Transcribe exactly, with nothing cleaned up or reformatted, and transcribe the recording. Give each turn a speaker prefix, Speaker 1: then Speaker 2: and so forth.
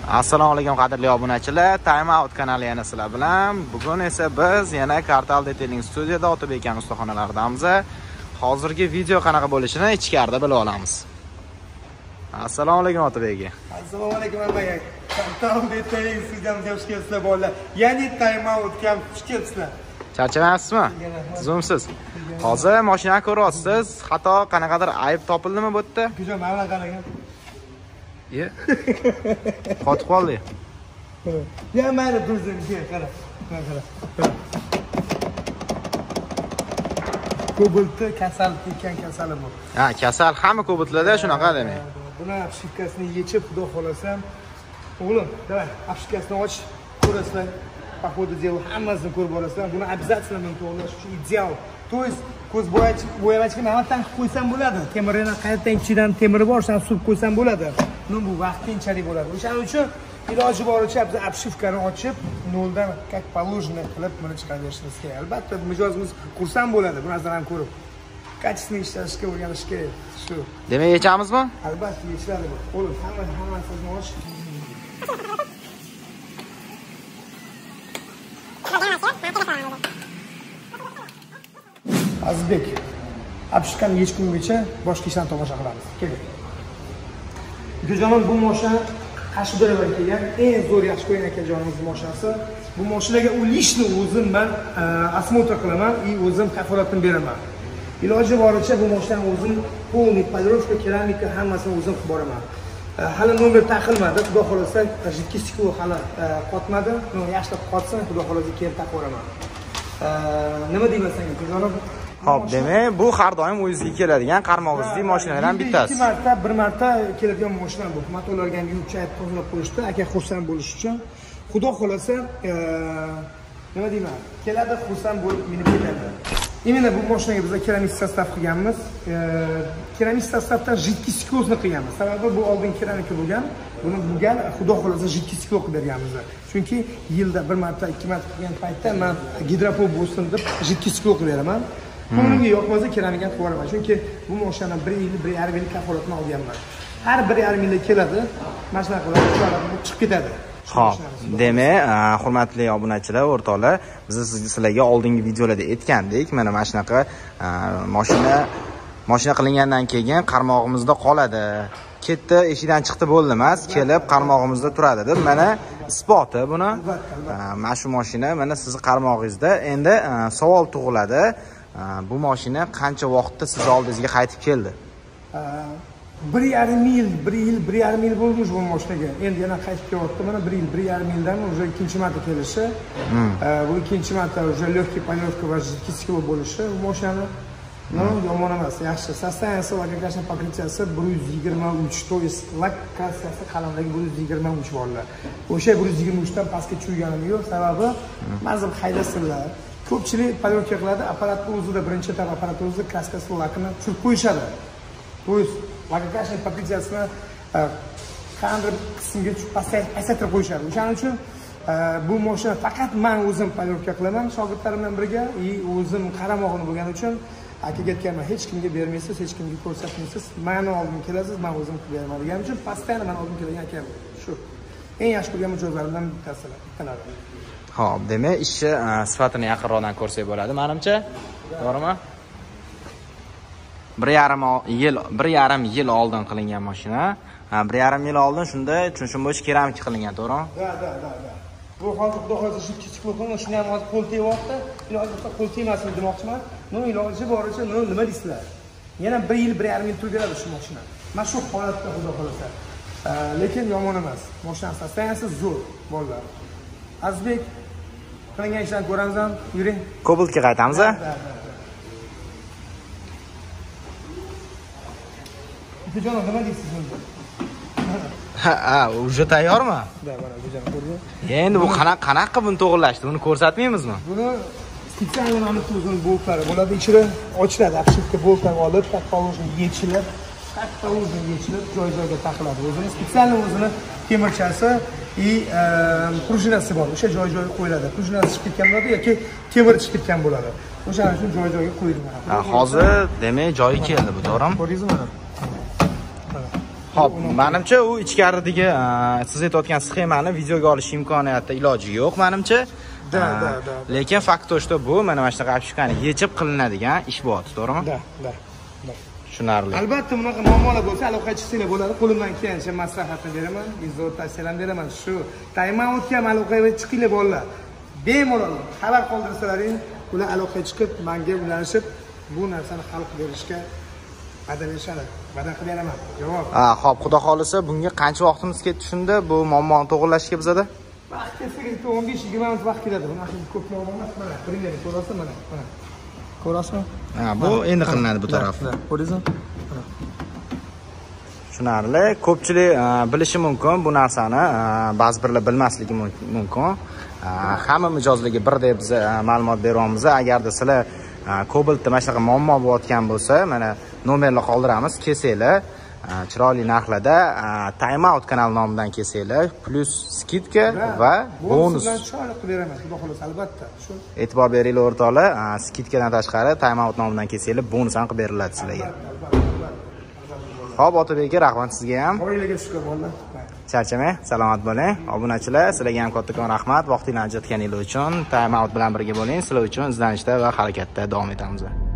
Speaker 1: Assalomu alaykum qadrli obunachilar. Time Out kanali yana sizlar bilan. Bugun esa biz yana Kartal Detailing studiyada Otabek aka ustaxonalaridamiz. Hozirgi video qanaqa bo'lishini ichkarida bilib olamiz. Assalomu alaykum Otabek aka.
Speaker 2: Assalomu alaykum aka. Kartal Detailing studiyamizga xush kelibsizlar bolalar. Ya'ni Time Out ga xush kelibsizlar.
Speaker 1: Charchamayapsizmi? Zo'msiz. Hozir mashinani ko'ryapsiz. Xato qanaqadir ayb topildimi bu yerda?
Speaker 2: Güzel, mana qarang.
Speaker 1: Ye. Qotib qoldi.
Speaker 2: Ya mayli dursin, qara. Qara. Ko'bilti kasal ekan kasali bu.
Speaker 1: Ha, kasal hamma ko'biltlarda shunaqa demak.
Speaker 2: Buni apshikasini yechib, xudo xolasam, o'g'lim, davay, apshikasini och, ko'rasizlar. Походу дела hammasini ko'rib borasizlar. Buni обязательно men to'g'rilash uchun ideal. To есть ko'z bo'yachi bo'yavachga navbatdan qilib qo'ysam bo'ladi. Temirini qayerdan ichidan temiri bor, san suv qo'ysam bo'ladi. No bu vaqtinchalik bo'ladi. O'shaning uchun iloji boricha biz обшивкani ochib, noldan как положено qilib buni chiqarishimiz kerak. Albatta mijozimiz xursand bo'ladi. Bu narsalarni ko'rib. Kачественный ishlashga o'rganish kerak. Shu.
Speaker 1: Demak, yechamizmi?
Speaker 2: Albatta yechiladi bu. O'g'lim, hamma hammasini och. Azizbek, apshikani yechgungacha boshqa ishdan tomosha qilamiz. Keling. Ukajonim, bu mashina Qashqadaryodan kelgan eng zo'r yaxshi ko'rgan akajonimizning mashinasi. Bu mashinaga u lishni o'zim men осмотр qilaman va o'zim kafolatini beraman. Iloji boricha bu mashinani o'zim полный подровка, keramika hammasini o'zim qilib boraman. Hali nomer taqilmadi, xudo xolasa jiddiy stiklo hali qotmadi. Yaxshilab qotsin, xudo xolasa keyin taqoraman. Nima deyman senga, ukajonim?
Speaker 1: Xo'p, demak, bu har doim o'zingizga keladigan qarmog'izli mashinalardan bittasi.
Speaker 2: ikki marta, bir marta keladigan mashina bu. Motorlarga ham yuvib-chayib tozalab qo'yishdi, aka xursand bo'lish uchun. Xudo xolasa, nima deyman? Keladi, xursand bo'lib minib ketadi. Именно bu mashinaga biz keramik sostav qilganmiz. Keramik sostavdan jiddiy stiklosini qilganmiz. Sababi bu oldin keramika bo'lgan, buni bugan xudo xolasa jiddiy stiklo qilib berganmiz. Chunki yilda bir marta, ikki marta qilgan paytda men gidropol bo'lsin deb jiddiy stiklo qilib beraman. Qo'limga yoqmasa keramikani qilib yuboraman. Chunki bu mashina bir yil, bir yarim yil kafolatini olganman. Har bir yarim yilda keladi, mashina qiladi, chiqib ketadi.
Speaker 1: Xo'p, demak, hurmatli obunachilar, o'rtoqlar, biz sizlarga oldingi videolarda aytgandik, mana mana shunaqa mashina mashina qilingandan keyin qarmog'imizda qoladi. Ketdi, eshikdan chiqdi bo'ldi emas, kelib qarmog'imizda turadi deb, mana isboti buni. Mana shu mashina mana sizning qarmog'ingizda. Endi savol tug'iladi. Bu mashina qancha vaqtda siz oldingizga qaytib keldi?
Speaker 2: bir yarim yil, bir yil, bir yarim yil bo'lmiş bu mashinaga. Endi yana qaytib kelyapti. Mana bir yil, bir yarim yildan уже ikkinchi marta kelishi. Bu ikkinchi marta уже легкий поливка va jiddiy stiklo bo'lishi bu mashinani no, yomon emas, yaxshi. Состояние лакокрасочный покрытияsi bir yuz yigirma uch, to есть lakatsiyasi qalamdagi bir yuz yigirma uch borlar. O'sha bir yuz yigirma uch dan pastga cho'yganim yo'q, sababi mazil haydasizlar. Ko'pchilik polovka qiladi, apparatni o'zida birinchi etap apparatni o'zida kraskasi lakini surib qo'yishadi. To есть lakakrasочный покрытиясini qanday qismga pasaytirib qo'yishadi. O'shaning uchun bu mashina faqat men o'zim polovka qilaman shogirdlarim bilan birga, и o'zim qaramog'ini bo'lgani uchun akaga aytganman, hech kimga bermaysiz, hech kimga ko'rsatmaysiz, meni oldim kelasiz, men o'zim qilib beraman deganim uchun постоянно men oldim kelgan akam shu. Eng yaxshi ko'rgan mijozlarimdan bittasilar, bittalari.
Speaker 1: Xo'p, demak, ishni sifatini yaqinroqdan ko'rsak bo'ladi, menimcha. To'g'rimi? bir yarim yil, bir yarim yil oldin qilingan mashina. Ha, bir yarim yil oldin shunda tushunishim bo'yicha keramika qilingan, to'g'rimi?
Speaker 2: Da, da, da, da. Bu hozir xudo xohlasa shu kichik qo'lqon, shuni ham hozir qo'l tegayapti. Iloji bo'lsa qo'l tegmasin demoqchiman. No, iloji boricha, no, nima deysizlar? Yana bir yil, bir yarim yil turaveradi shu mashina. Mana shu holatda xudo xohlasa. Lekin yomon emas. Mashina sostoyaniyasi zo'r, bolalar. Azizbek, qilingan ishlarni ko'ramiz ham, yuring.
Speaker 1: Ko'biltga qaytamiz, a?
Speaker 2: Ukajonim, nima deysiz bunda?
Speaker 1: Ha, уже tayyormi?
Speaker 2: Da, mana ukajonim ko'rdingiz.
Speaker 1: Endi bu qanaqa qanaqa buni to'g'irlashdi? Buni ko'rsatmaymizmi?
Speaker 2: Buni специально mana o'zining boltlari bo'ladi, ichida ochiladi, apshivka boltlar olib, tak положено yechilib, tak положено yechilib, joy-joyga taqiladi. O'zining специально o'zining temirchasi и prujinasi bor. O'sha joy-joyga qo'yiladi. Prujinasi chiqib ketgan bo'ladi yoki temir chiqib ketgan bo'ladi. O'shaning uchun joy-joyga qo'yiladi.
Speaker 1: Ha, hozir demak joyi keldi bu, to'g'rimi?
Speaker 2: Ko'rdingizmi mana?
Speaker 1: Xo'p, menimcha u ichkaridagi siz aytayotgan sxemani videoga olish imkoniyati iloji yo'q menimcha.
Speaker 2: Da, da, da.
Speaker 1: Lekin fakt to, что bu mana mana shunaqa apshikani yechib qilinadigan ish bo'lyapti, to'g'rimi?
Speaker 2: Da, da.
Speaker 1: Tushunarli.
Speaker 2: Albatta bunaqa muammolar bo'lsa, aloqa chiqsanglar bo'ladi. Qo'limdan kelgancha maslahatni beraman, izoh tavsiyalar beraman. Shu time-outga ham aloqaga chiqinglar bolalar. Bemalol xabar qoldirsalaring, ular aloqaga chiqib, menga ulanishib, bu narsani hal qilib berishga va'da berishadi. Va'da qilib beraman. Javob.
Speaker 1: Ha, xo'p, xudo xolisa bunga qancha vaqtimiz ketdi shunda bu muammoni to'g'rilashga bizada?
Speaker 2: Vaqt ketsa o'n besh yigirma minut vaqt ketadi. Buni aslida ko'p muammo emas. Mana, biringlarni ko'rasiz mana, mana. Ko'rasizmi?
Speaker 1: Ha, bu endi qilinadi bu taraf.
Speaker 2: Ko'rdingizmi?
Speaker 1: Tushunarli. Ko'pchilik bilishi mumkin bu narsani, ba'zi birlar bilmasligi mumkin. Hamma mijozlarga birdek biz ma'lumot beryapmiz. Agarda sizlar Cobaltda mana shunaqa muammo bo'layotgan bo'lsa, mana nomerlar qoldiramiz, kelsanglar, chiroyli narxlarda Time Out kanal nomidan kelsanglar, plus skidka va bonus
Speaker 2: bilan chiroyli qilib beraman, xudo xolasa albatta. Shu
Speaker 1: e'tibor beringlar o'rtoqlar, skidkadan tashqari Time Out nomidan kelsanglar, bonus ham qilib beriladi sizlarga. Xo'p, Otabek aka, rahmat sizga ham.
Speaker 2: Oilaga shukur bolalar.
Speaker 1: Charchamang, salomat bo'ling. Obunachilar, sizlarga ham kattakon rahmat. Vaqtingizni ajratganingiz uchun Time Out bilan birga bo'ling. Sizlar uchun izlanishda va harakatda davom etamiz.